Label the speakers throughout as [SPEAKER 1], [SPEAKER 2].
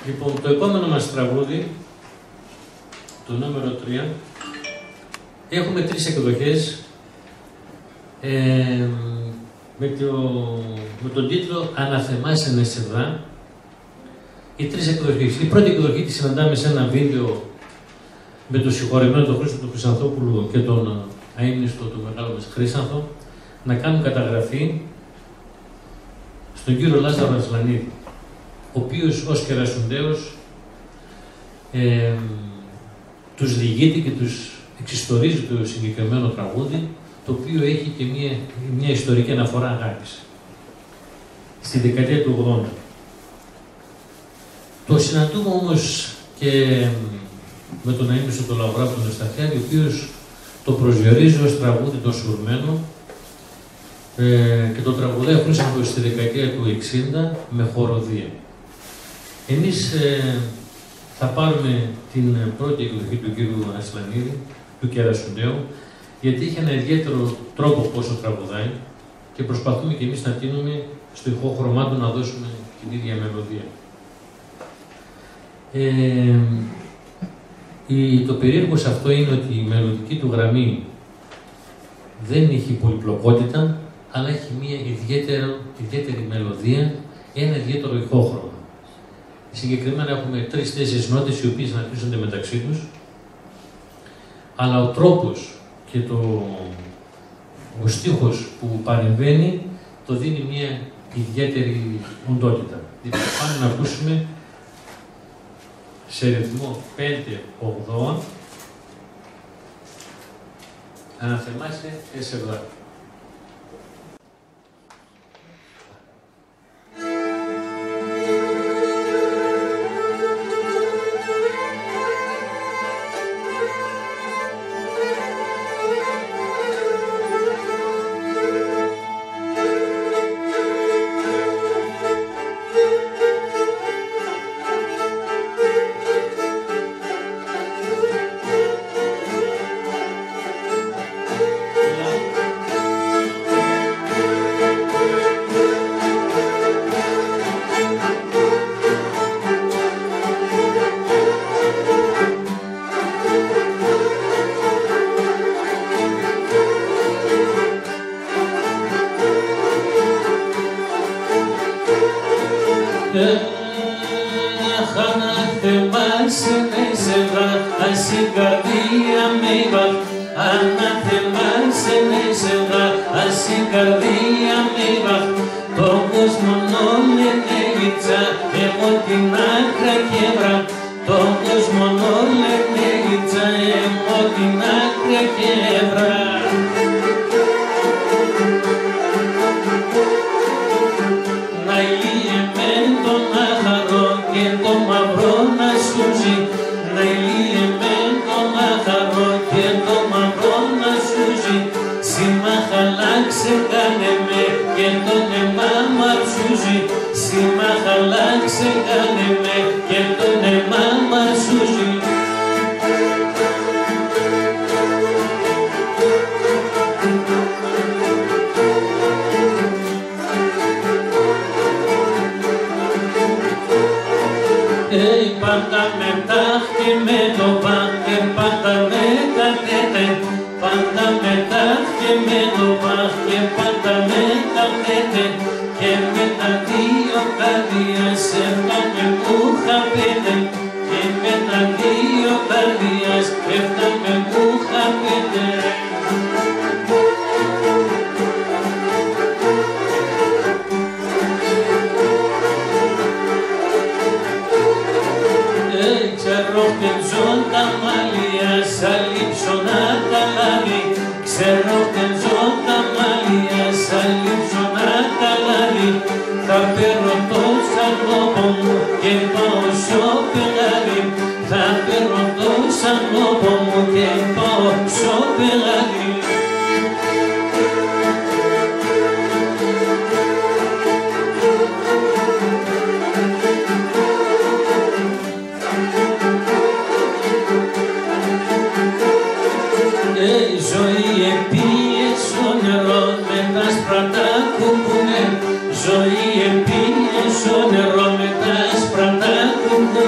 [SPEAKER 1] Λοιπόν, το επόμενο μας τραγούδι, το νούμερο 3, έχουμε 3 εκδοχές με τον τίτλο «Αναθεμάσαι Σεβδά». Οι 3 εκδοχές. Η πρώτη εκδοχή τη συναντάμε σε ένα βίντεο με τον συγχωρεμένο τον Χρήστο του Χρυσανθόπουλου και τον αείμνηστο του μεγάλου μας Χρύσανθο να κάνουν καταγραφή στον κύριο Λάζαρο Ασλανίδη, ο οποίος ως κερασουνταίος τους διηγείται και τους εξιστορίζει το συγκεκριμένο τραγούδι, το οποίο έχει και μια ιστορική αναφορά αγάπης. Στη δεκαετία του 80. Το συναντούμε όμως και με τον αείμνηστο τον Λαογράφο τον Ευσταθιάδη, ο οποίος το προσδιορίζει ως τραγούδι το σουρμένο και το τραγουδάει ο Χρύσανθος στη δεκαετία του 60 με χοροδία. Εμείς θα πάρουμε την πρώτη εκδοχή του κύριου Ασλανίδη, του Κερασουνταίου, γιατί είχε ένα ιδιαίτερο τρόπο πόσο τραγουδάει και προσπαθούμε και εμείς να τίνουμε στο ηχόχρωμά του να δώσουμε την ίδια μελωδία. Το περίεργο σε αυτό είναι ότι η μελωδική του γραμμή δεν έχει πολυπλοκότητα, αλλά έχει μια ιδιαίτερη μελωδία, ένα ιδιαίτερο ηχόχρωμα. Συγκεκριμένα έχουμε 3-4 νότες οι οποίες αναπτύσσονται μεταξύ τους, αλλά ο τρόπος και ο στίχος που παρεμβαίνει το δίνει μια ιδιαίτερη οντότητα. Λοιπόν, πάμε να ακούσουμε σε ρυθμό 5-8 «Αναθεμάσαι Σεβδά».
[SPEAKER 2] Ζωή επίε στο νερό με τα άσπρα τα κουμπιά.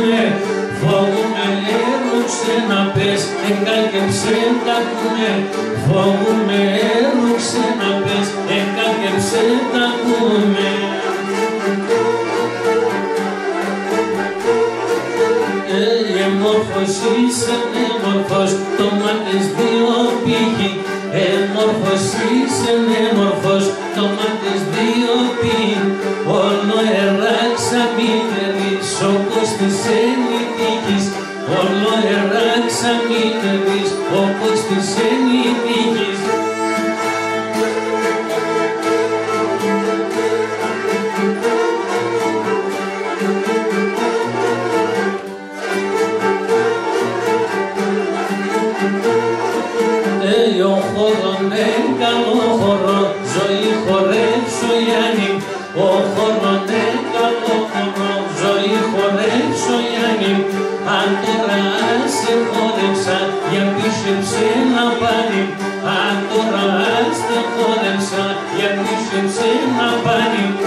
[SPEAKER 1] να πες, εκάλκεψε τα ακούμε. Φοβούμαι έρουξε να πες, εκάλκεψε τα ακούμε. Εμόρφος είσαι έμορφος, το μάτες δύο πύχη. Εμόρφος είσαι έμορφος, το μάτες δύο πύχη. Όλο εράξα μη τερείς, ο Κώστης ενητίκης. Όλο εράξα μη τερείς, ο Κώστης ενητίκης. Ο χώρον καλό χώρο, ζωή χορέψω Γιάννη. Ο χώρον καλό χώρο, ζωή χορέψω Γιάννη. Αν τώρα σε χόρεψα, για πίστεψε να πάνει. Αν τώρα σε χόρεψα, για πίστεψε να πάνει.